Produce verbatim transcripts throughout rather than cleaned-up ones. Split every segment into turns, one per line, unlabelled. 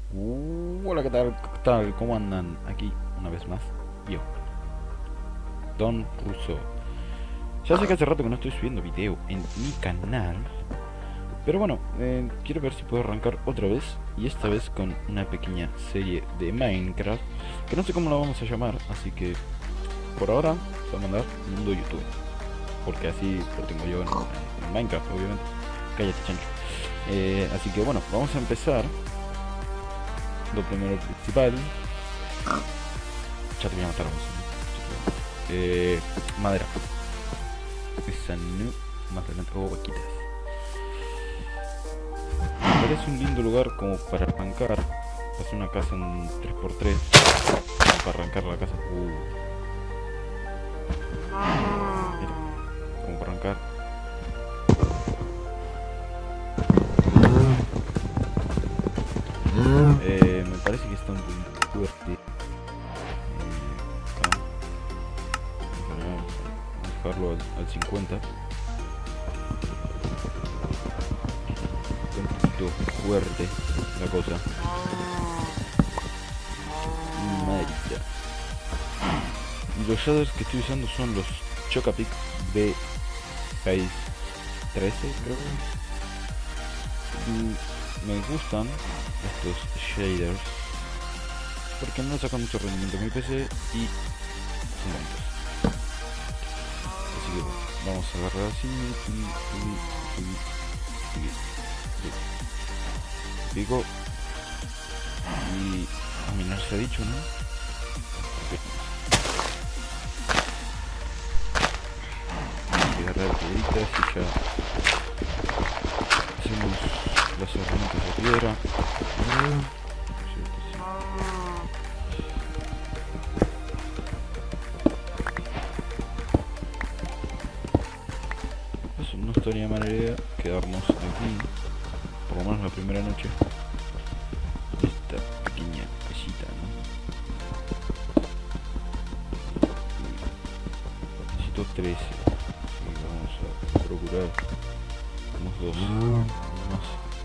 Uh, hola, ¿qué tal? ¿Qué tal? ¿Cómo andan? Aquí, una vez más, yo, Don Russo. Ya sé que hace rato que no estoy subiendo video en mi canal, pero bueno, eh, quiero ver si puedo arrancar otra vez, y esta vez con una pequeña serie de Minecraft, que no sé cómo la vamos a llamar, así que por ahora se va a mandar Mundo YouTube, porque así lo tengo yo en, en- en Minecraft, obviamente. Cállate, chancho. Eh, así que bueno, vamos a empezar. Lo primero principal. Ya te voy a matar, vamos. Eh, madera. Esa no. Más adelante. Oh, vaquitas. Me parece un lindo lugar como para arrancar. Hacer una casa en tres por tres. Para arrancar la casa. Uh. Mira, como para arrancar. Eh, me parece que está un poquito fuerte. Eh, acá. Vamos a dejarlo al, al cincuenta. Está un poquito fuerte la cosa. Marica. Y los shaders que estoy usando son los Chocapic B seiscientos trece, creo. Y me gustan estos shaders porque no sacan mucho rendimiento en mi P C y son bonitos. Así que bueno, vamos a agarrar así, subir, subir, subir, subir, subir. Pico y a minar se ha dicho, ¿no? Ok. Hay que agarrar piedritas y ya hacemos las herramientas de piedra. Eso no estaría mala idea, quedarnos aquí, por lo menos la primera noche. Esta pequeña casita, ¿no? Necesito trece, así que vamos a procurar unos dos más.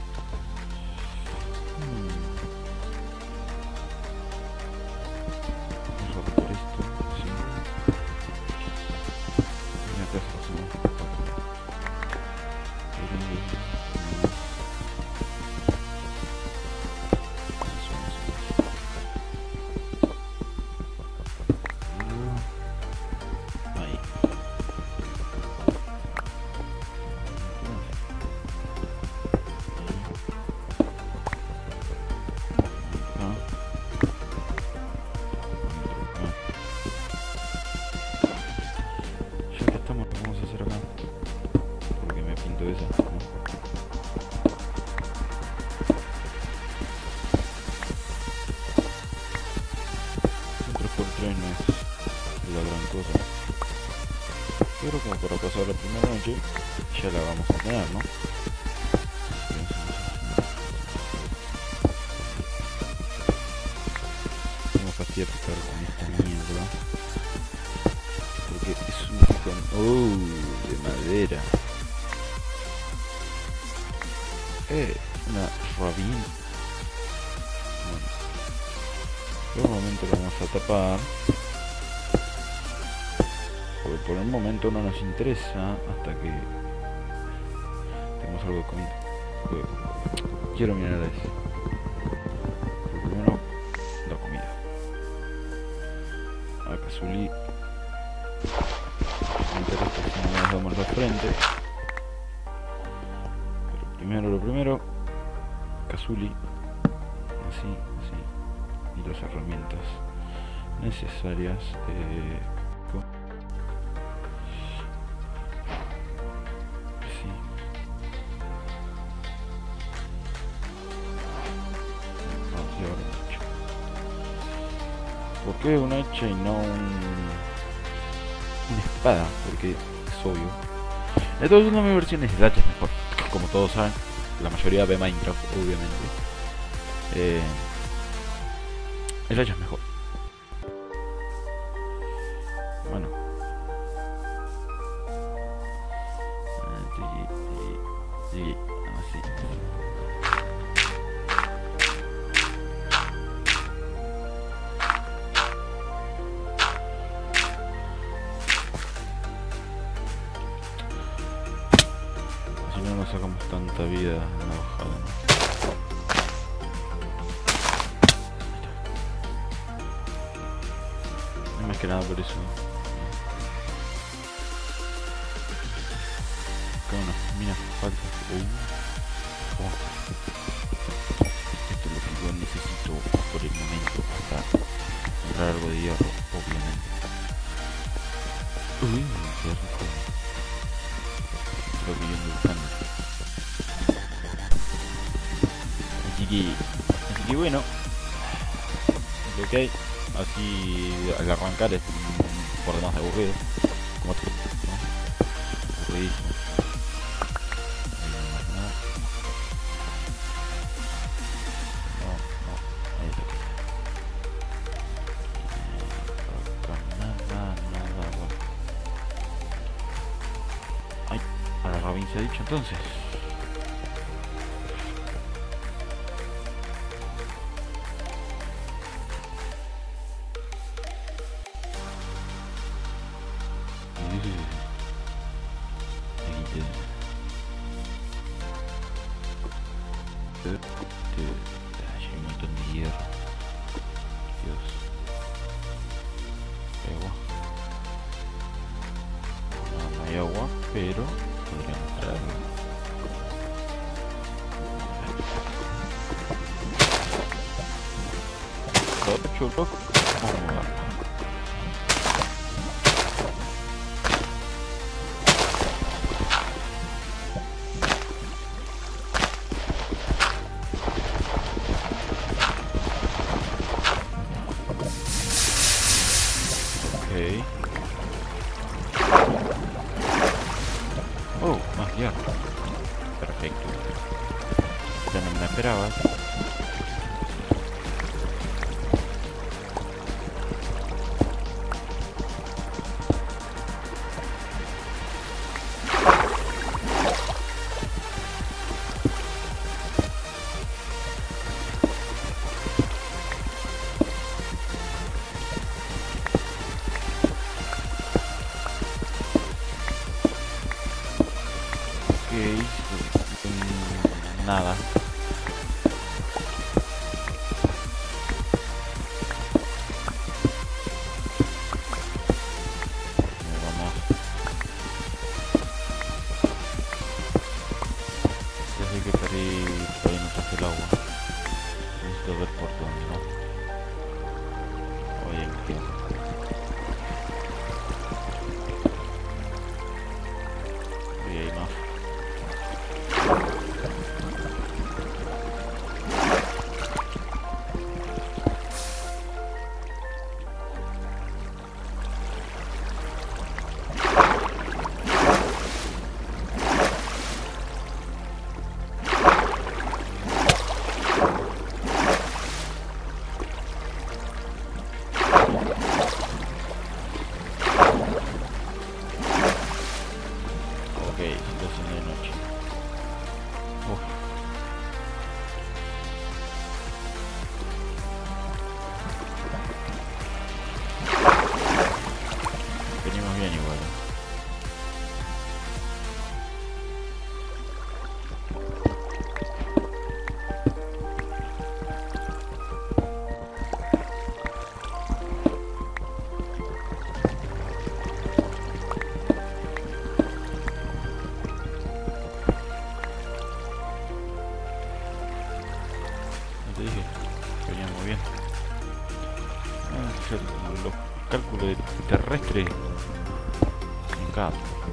Hmm. Vamos a romper esto, sí. Y acá se hacemos cuatro. Ahí. Ah. Ya que estamos, lo vamos a hacer acá. Porque me pinto esa, ¿no? Un tres por tres no es la gran cosa. Pero como para pasar la primera noche, ya la vamos a tener, ¿no? Vamos a fastidiar picar con esta mierda. Porque es un picón. Oh, de madera. Eh, una rabina. Bueno, por el momento lo vamos a tapar. Porque por el momento no nos interesa hasta que tenemos algo de comida. Pero quiero mirar a eso. Pero primero, la comida. Acá Zully. Me interesa si no nos damos la frente. Pero primero lo primero. Kazuli. Así, así. Y las herramientas necesarias. Eh, sí. Ah, y ahora un hacha. ¿Por qué un hacha y no un, una espada? Porque es obvio. Entonces una de mis versiones el hacha es mejor. Como todos saben, la mayoría ve Minecraft, obviamente. Eh, el hacha es mejor. Bueno. Así. harta vida en la bajada, ¿no? No más que nada por eso. Acá una mina falta. Uh, ¿cómo? Esto es lo que yo necesito por el momento para comprar algo de hierro, obviamente. Uy, qué rico. Lo que yo ando buscando. Así que, así que bueno, lo que hay, así al arrancar es un por demás aburrido, como tú, ¿no? Aburridísimo. No, no, ahí está. Acá nada, nada, bueno. Ay, ahora Robin se ha dicho entonces. Hay un montón de hierro. Dios. Agua. No, no hay agua, pero podríamos traerlo. Chulo. Vamos a moverlo. Oh, más hierro. Perfecto. Ya no me la esperaba. Nada. Vamos. Ya sé que perdí, todavía no traje el agua. Necesito ver por dónde, ¿no? Oye, me quedo. Y ahí no. Ok, situación de noche. Uf. Venimos bien igual. Te dije, veníamos bien. Ah, los cálculos de terrestre en cada.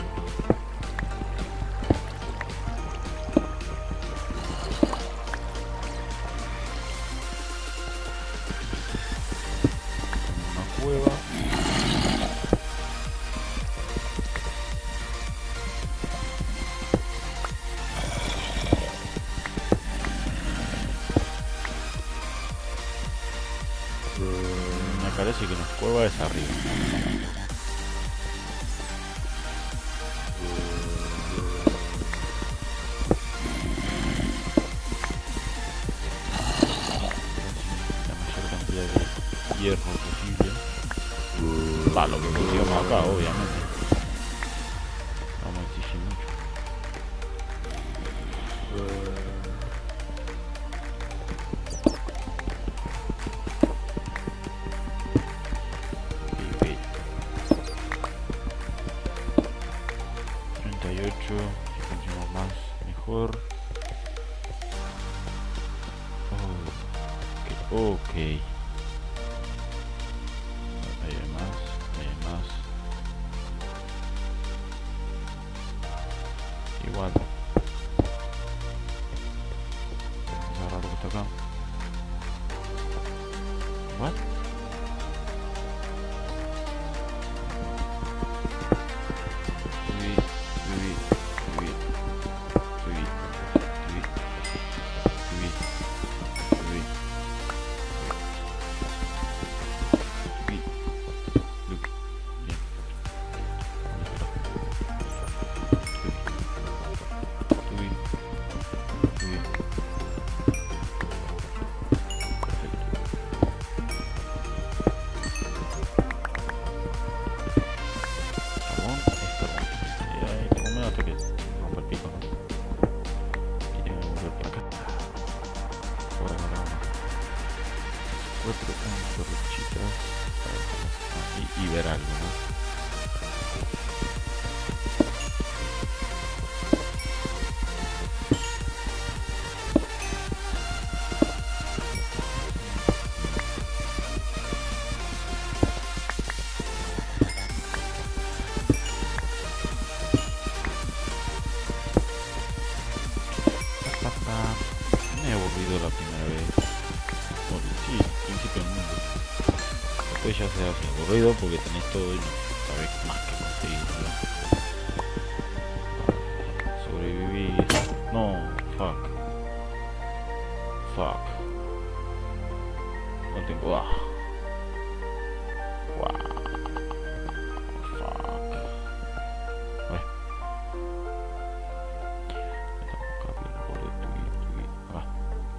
Una cueva. Me parece que la cueva es arriba. La mayor cantidad de hierro posible. Va, lo que consigamos acá, obviamente. Vamos a exigir mucho. Ok. Ahí hay más, ahí hay más. Igual. Vamos a agarrar lo que está acá. What? Subí, subí, subí, subí, subí, subí, subí, subí, subí, bien. Subí, subí. Perfecto. Carbón, es carbón. Y ahí tengo medio hasta que rompa el pico, ¿no? Y tengo que volver por acá. Por acá nada más. Cuatro antorchitas. Ah, y, y ver algo, ¿no? Pa, pa, pa. Me he aburrido la primera vez. Bueno, sí, principio del mundo. Después ya se hace aburrido porque tenés todo y no sabés más que conseguir, ¿verdad? Sobrevivir. No, fuck. Fuck. No tengo. Ah. Wow. Fuck. Bueno. Estamos acá, bien, por esto y esto y. Ah.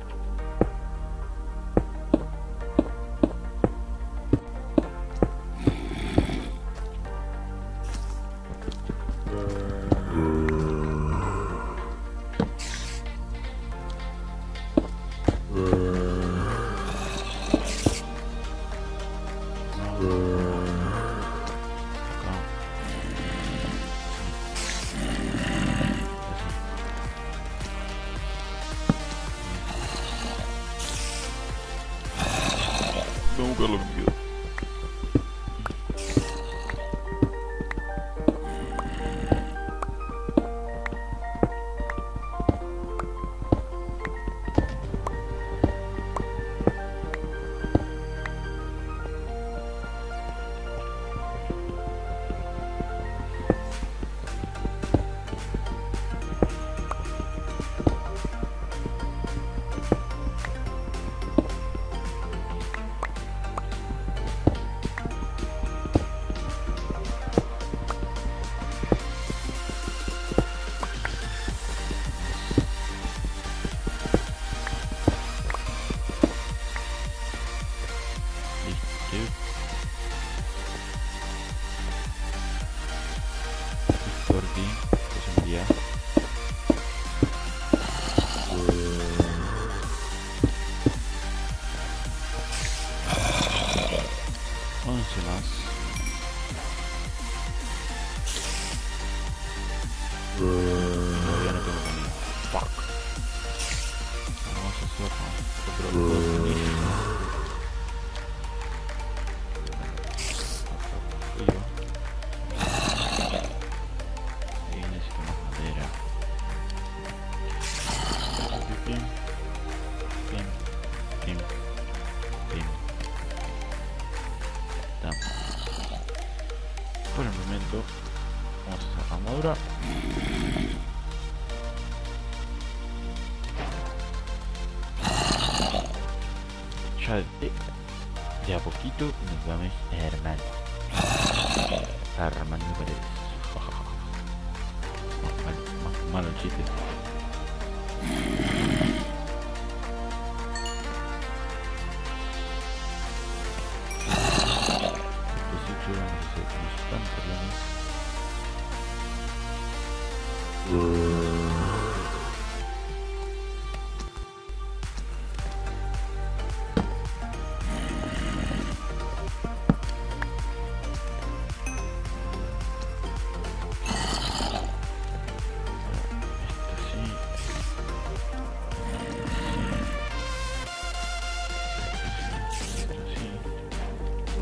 Voy a buscar lo que me quedó. Listo. Victordi, pues envía. once más. Todavía no tengo comida. Fuck. Vamos a hacer otro buenísimo. Frío. Y necesito más madera. Pim, pim, pim, pim. Damos. Por el momento vamos a hacer armadura. Ya de, de a poquito nos vamos armando. Armando paredes. Más mal, más malo el chiste. Desecho, vamos a hacer unos pantalones.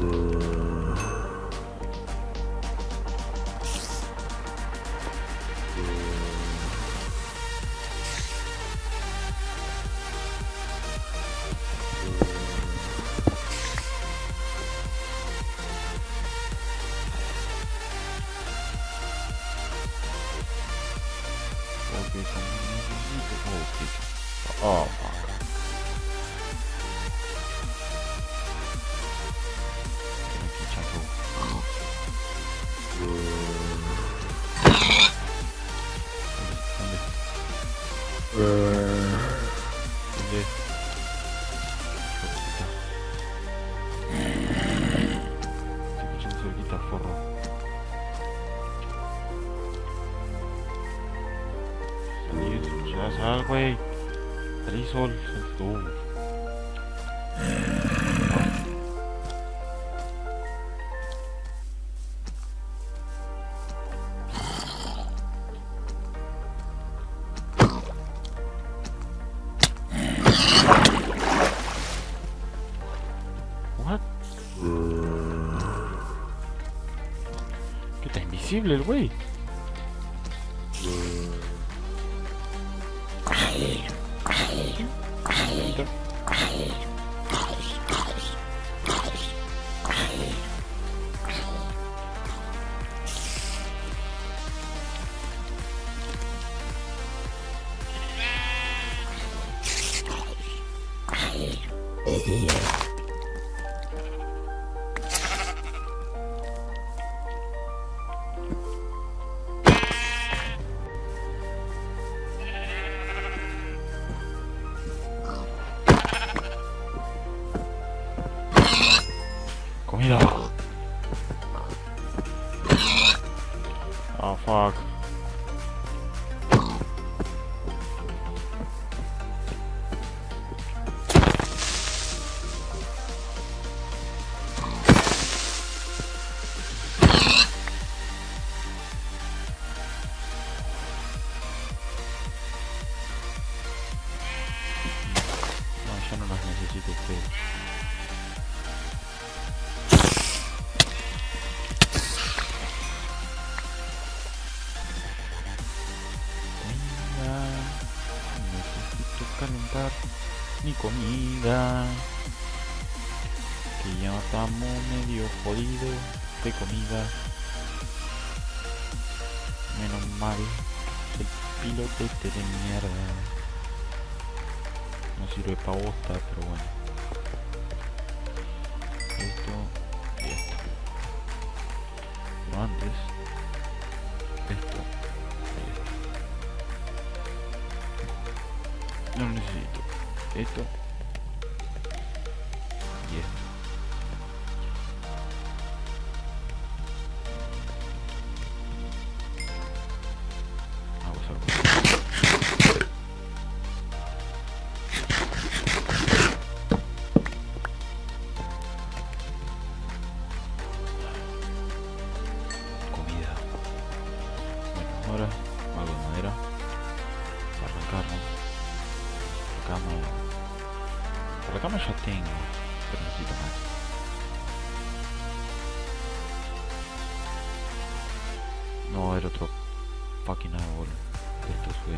Okay, so okay. Oh, fuck. Aquí, chato. ¿Dónde? ¿Dónde? Estoy escuchando cerquita, forro. Salí, ya sal, güey. Salí sol, tú. What? ¿Qué está invisible el güey? Comida. Oh fuck. No, ya no las necesito ustedes. Calentar mi comida, que ya estamos medio jodidos de comida. Menos mal, el pilote este de mierda no sirve para bosta, pero bueno. Esto y esto. Pero antes, esto y esto. No lo necesito. Esto y esto. Vamos a ver. Comida. Bueno, ahora algo de madera para arrancarlo. La cama. La cama ya tengo, pero necesito más. No va a haber otro fucking árbol de estos, güey.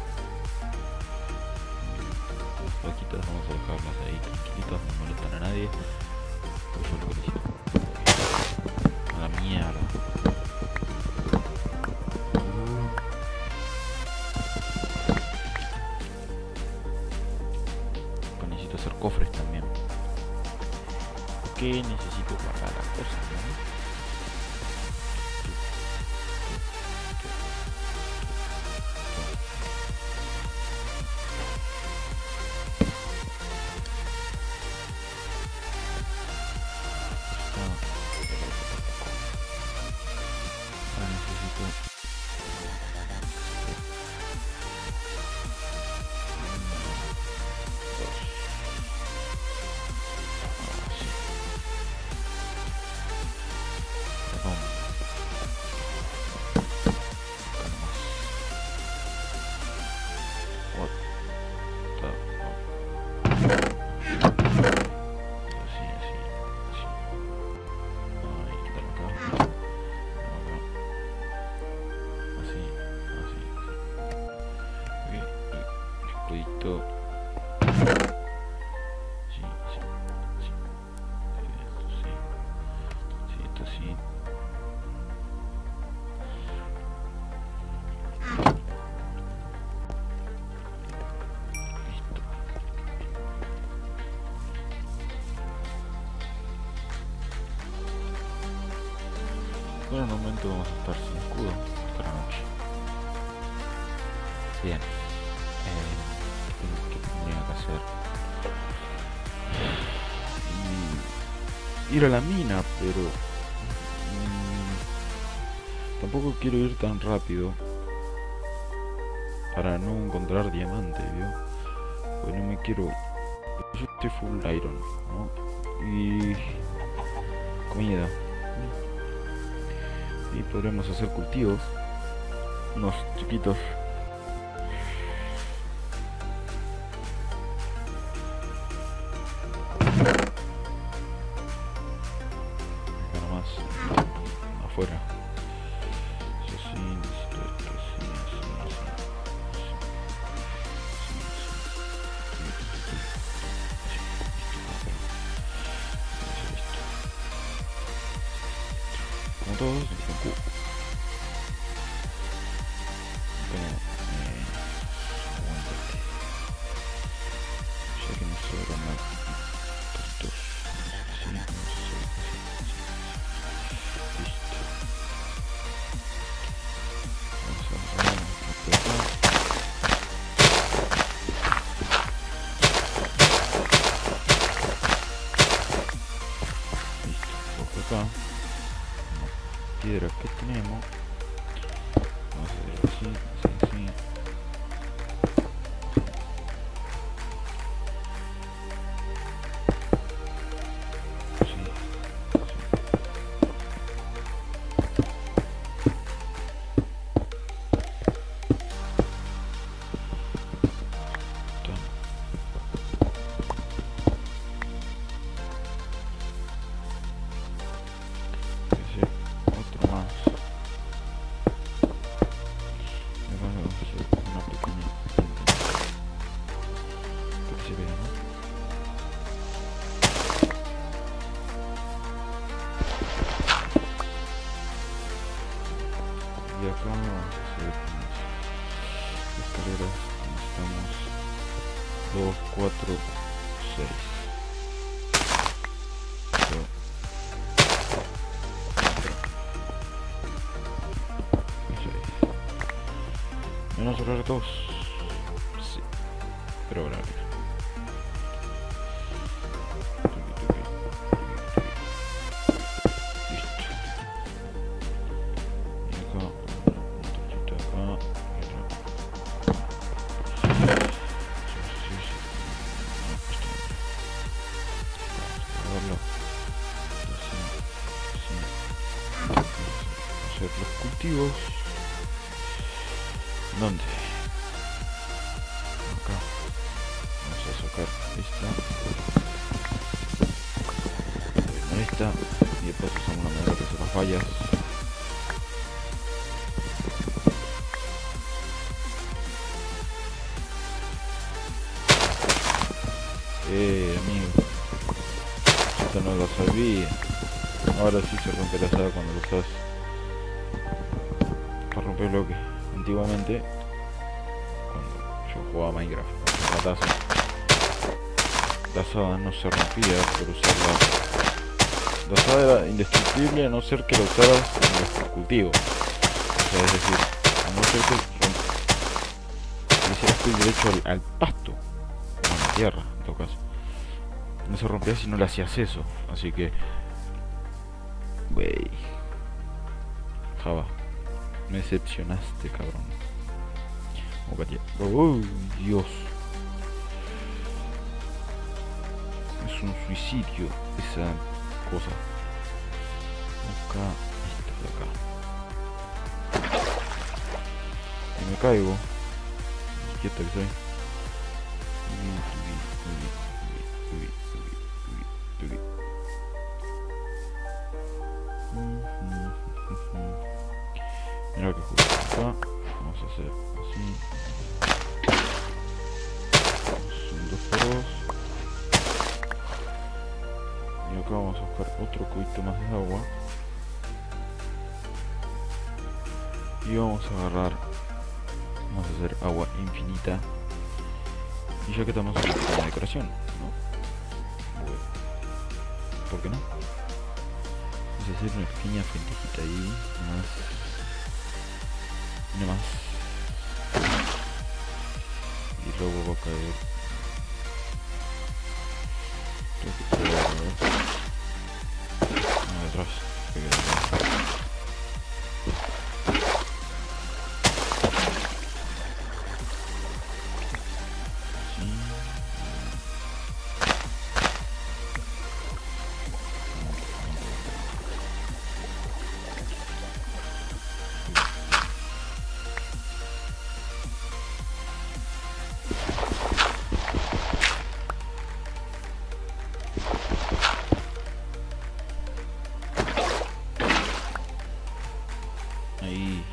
Las plaquitas vamos a dejarlas ahí tranquilitas, no molestan a nadie. Pues yo lo que necesito. A la mierda. Necesito hacer cofres también. Porque necesito guardar las cosas, ¿no? Ahora necesito por el momento vamos a estar sin escudo hasta la noche. Bien. Eh, ¿Qué tendría que hacer? Y ir a la mina, pero mmm, tampoco quiero ir tan rápido para no encontrar diamante, ¿vio? Pues no me quiero. Yo estoy full iron, ¿no? Y comida. Y podremos hacer cultivos, unos chiquitos. Acá nomás, afuera. Eso sí, necesito esto, sí, así, así, así, como todos, con cubo. Como, eh, aguántate. Ya que no sobra más. Estos, sí, no sé, listo. Vamos a agarrar la pelota. Listo, cojo acá. Piedra que tenemos, vamos a hacer así, así, así. Así, así. Tan. Ese, otro más. Una pequeña para que se vea, ¿no? Y acá vamos a hacer unas escaleras. Necesitamos dos, cuatro, seis. Menos cerrar dos. Sí. Pero ahora mira. Listo. Y acá, un toquito acá. Y acá. Vamos a hacer los cultivos. ¿Dónde? Acá. Vamos a sacar esta. Esta. Y después usamos la madera que hace las vallas. Eh, amigo. Esto no lo sabía. Ahora sí se rompe la saga cuando lo usas para romper bloque. Antiguamente, cuando yo jugaba Minecraft, la taza, la saga no se rompía por usarla. La saga era indestructible a no ser que la usaras en los cultivos. O sea, es decir, a no ser que le hicieras clic derecho al, al pasto, o a la tierra, en todo caso. No se rompía si no le hacías eso. Así que, wey, Java. Me decepcionaste, cabrón. Oh, Dios. Es un suicidio esa cosa. Acá, esto de acá. Y me caigo. Quieto que soy. Mira que justo acá. Vamos a hacer así. Son dos por dos. Y acá vamos a buscar otro cubito más de agua. Y vamos a agarrar. Vamos a hacer agua infinita. Y ya que estamos en la decoración, ¿no? Bueno, ¿por qué no? Vamos a hacer una pequeña fuentecita ahí, nomás. Y nomás. Y luego va a caer. Creo que todo va a caer. No, detrás. Que queda atrás. Ahí.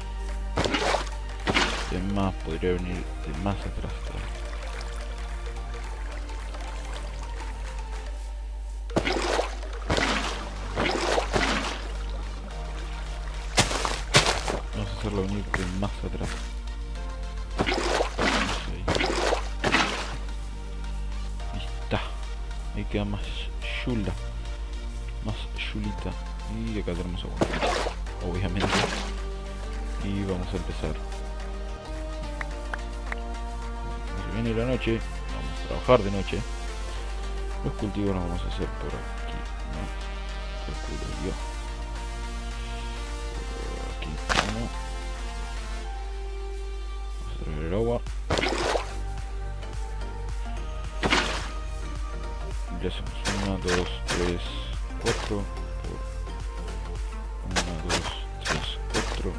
De más, podría venir de más atrás. Vamos a hacerlo venir de más atrás. Ahí. Ahí está. Ahí queda más chula. Más chulita. Y acá tenemos agua. Obviamente. Y vamos a empezar. Se viene la noche, vamos a trabajar de noche. Los cultivos los vamos a hacer por aquí, ¿no? Calculo yo. Por aquí, ¿no? Vamos a traer el agua. Y le hacemos uno, dos, tres, cuatro. uno, dos, tres, cuatro.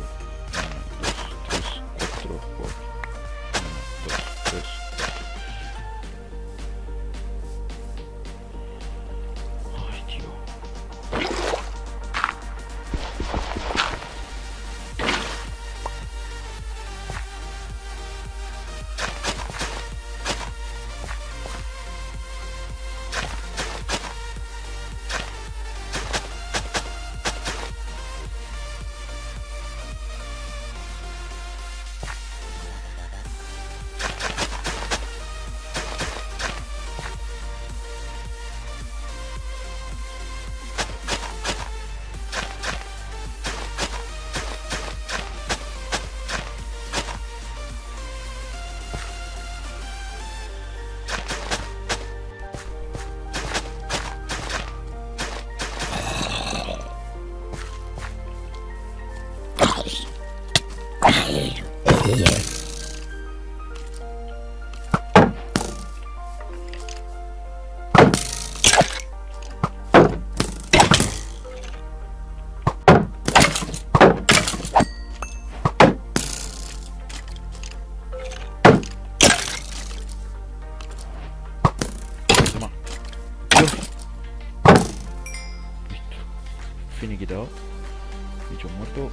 Finiquitado. Bicho muerto.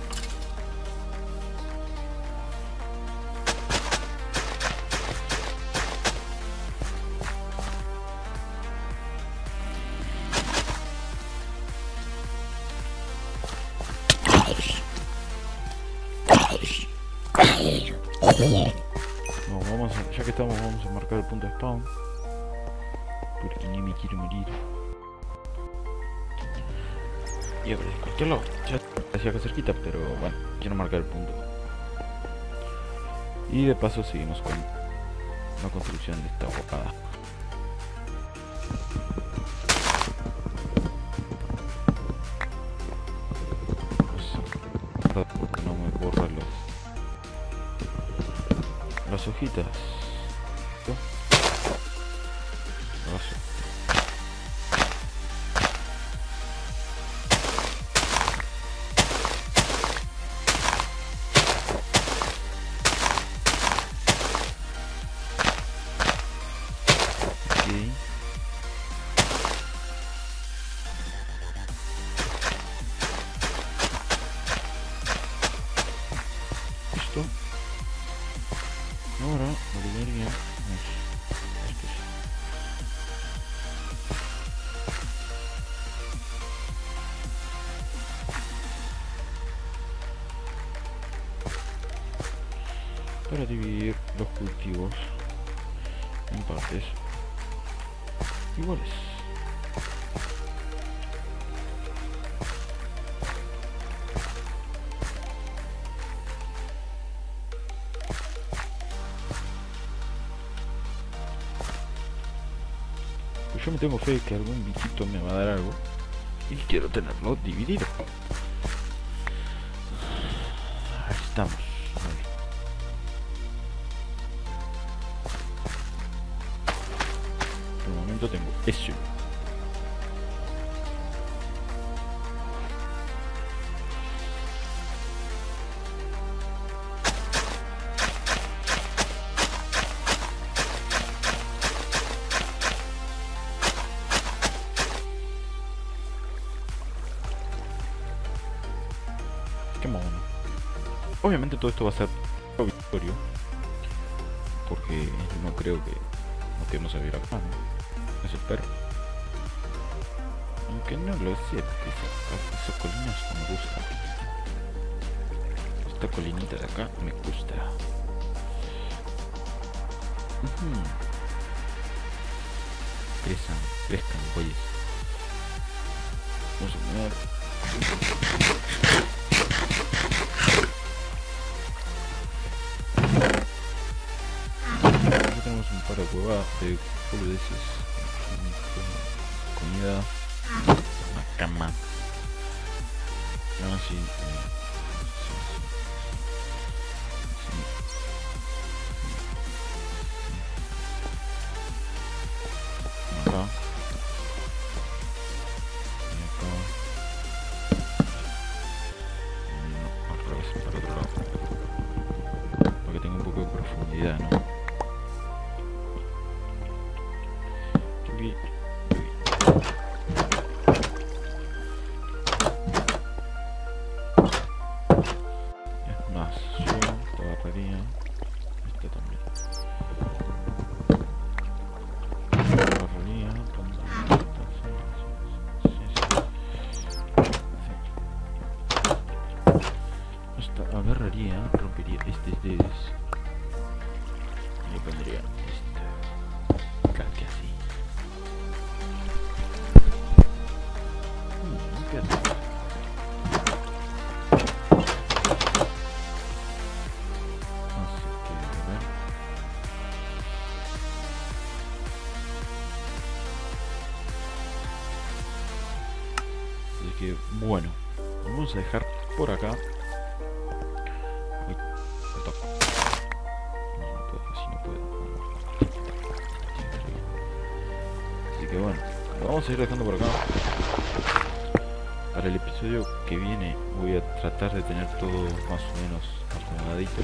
No, vamos a, ya que estamos, vamos a marcar el punto de spawn. Porque ni me quiero morir. Y a ver, de cualquier lado. Ya hacía acá cerquita, pero bueno, quiero marcar el punto. Y de paso seguimos con la construcción de esta guapada. Porque no me borran los, las hojitas. ¿No? Paso. Listo. Ahora volvería esto es. Para dividir los cultivos en partes iguales. Pues yo me tengo fe de que algún bichito me va a dar algo. Y quiero tenerlo dividido. Ahí estamos. Vale. Por el momento tengo eso. Qué mono. Obviamente todo esto va a ser obligatorio, porque no creo que no queremos salir acá, ¿no? Eso espero. Aunque no lo sé, porque esas, esas colinas no me gustan. Esta colinita de acá me gusta. Uh-huh. Crezcan, crezcan, güeyes. Vamos a poner... Tenemos un par de huevas de boludeces, comida, una cama, no, sí, eh, sí, sí, sí. Acá y acá, no, al revés, para otro lado, para que tenga un poco de profundidad, ¿no? Es más, yo te agarraría esta también. Te agarraría esta agarraría, rompería este de y pondría esta casi así. Así que bueno, vamos a dejar por acá. Uy, me toco. No, no puedo, así no puedo. Así que bueno, lo vamos a ir dejando por acá. Para el episodio que viene voy a tratar de tener todo más o menos acomodadito,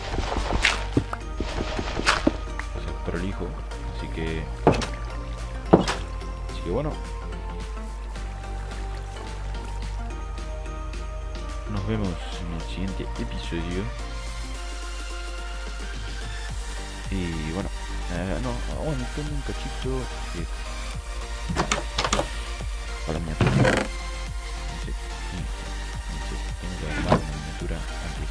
o sea, prolijo, así que así que bueno, nos vemos en el siguiente episodio. Y bueno, eh, no, aguanten un cachito que para mi atención. Tengo que armar una miniatura antes.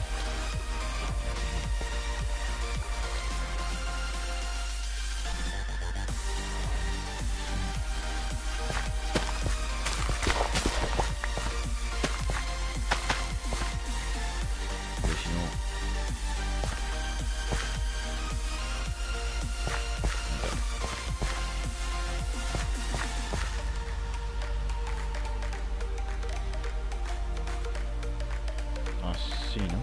Porque si no... Así, ¿no?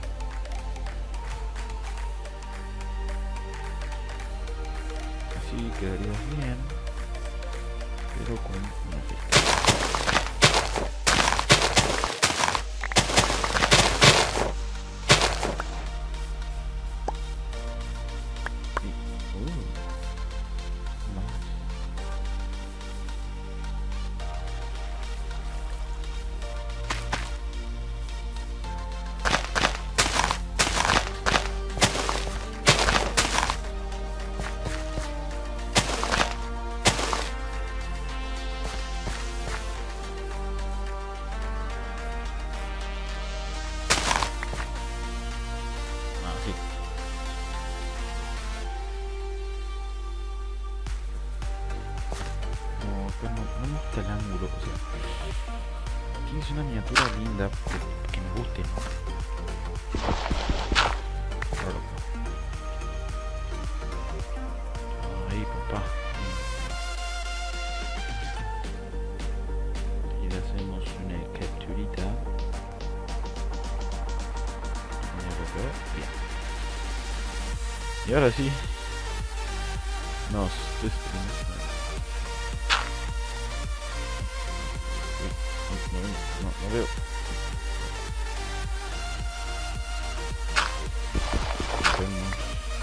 Así quedaría bien, pero con una pista. Y, uh, más. Así. No, pero no, no me gusta el ángulo, o sea, tienes una miniatura linda que, que me guste. Raro. Ahí, papá. Y ahora sí, nos despedimos. Uy, no, no, no, no veo. Nos vemos.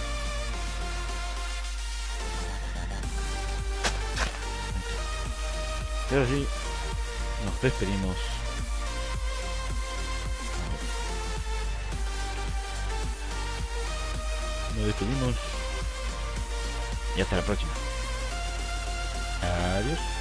Y ahora sí, nos despedimos. Nos despedimos. Y hasta la próxima. Adiós.